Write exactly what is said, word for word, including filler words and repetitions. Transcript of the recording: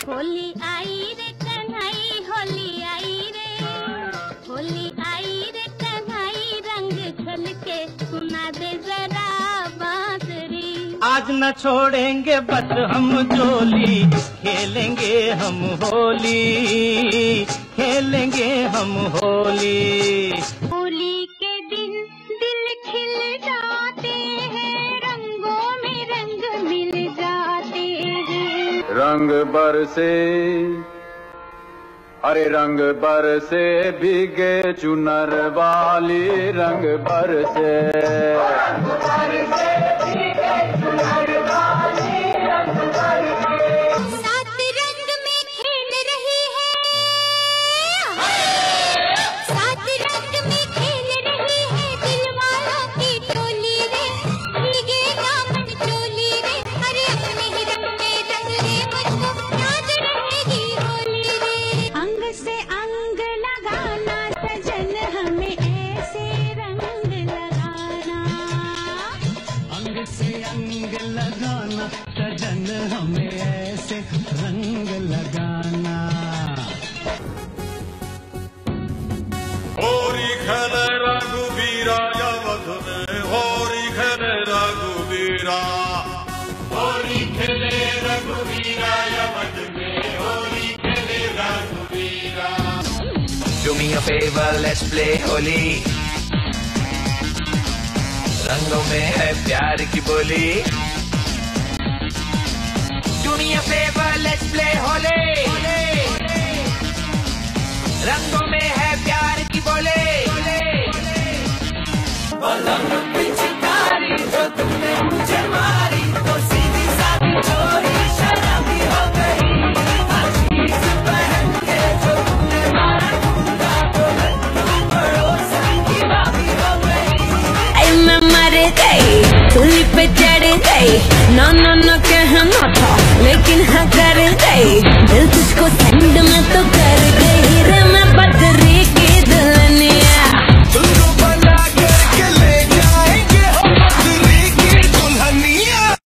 होली आई रे कन्हई, होली आई रे, होली आई रे कन्हई, रंग खेल के सुना दे जरा बांसुरी। आज न छोड़ेंगे बस हम जोली, खेलेंगे हम होली, खेलेंगे हम होली। होली के दिन दिल खिल जाते हैं, रंगों में रंग मिल जाते हैं। रंग बरसे, अरे रंग बरसे भीगे चुनर वाली, रंग बरसे, रंग बरसे भीगे चुनर वाली, रंग बरसे। सात रंग में खेल रही है, सात रंग में खेल रही है दिल वालों की टोली रे, भीगे दामन चोली रे, अरे अपने ही रंग में रंग ले मुझको, याद रहेगी होली रे। अंग से अंग लगाना सजन हमें ऐसे रंग लगाना, अंग से अंग लगाना सजन हमें ऐसे रंग लगाना। होरी खेले रघुवीरा अवध में, होरी खेले रघुवीरा, होरी खेले रघुवीरा अवध में, होरी खेले रघुवीरा। Do me a favor, let's play Holi, रंगों में है प्यार की बोली। Do me a favor, let's play Holi, रंगों में है प्यार की बोली। पलंग पिचकारी जो तुमने मुझे मारी, तो सीधी सादी चोरी शराबी हो गई। आशीष पहन के जो तुमने मारा ठुमका, तो लड्डू पड़ोसन की भाभी हो गई। ऐ मैं मर गई, सूली पे चढ़ गई, ना ना ना कहना था लेकिन हाँ कर गई, दिल तुझको सेंड में तो कर